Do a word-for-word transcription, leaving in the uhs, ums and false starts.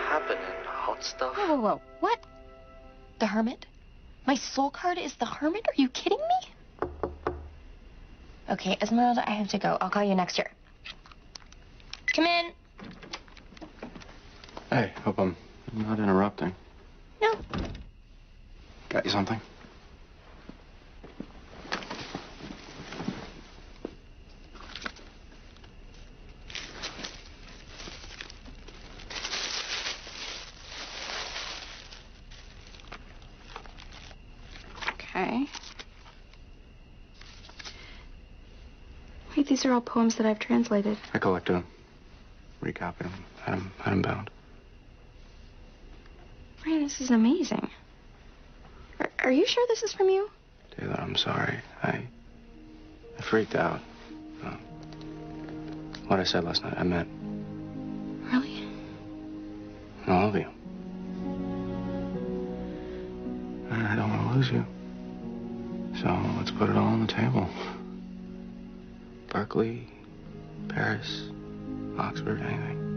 happening? Hot stuff? Whoa, whoa, whoa. What? The Hermit? My soul card is the Hermit? Are you kidding me? Okay, Esmeralda, I have to go. I'll call you next year. Come in. Hey, hope I'm not interrupting. No. Got you something? Okay. Wait, these are all poems that I've translated. I collected them, recopied them, had them, had them bound. Ryan, this is amazing. Are, are you sure this is from you? Taylor, I'm sorry. I, I freaked out. Uh, what I said last night, I meant. Really? All of you. I don't want to lose you. So let's put it all on the table. Berkeley, Paris, Oxford, anything.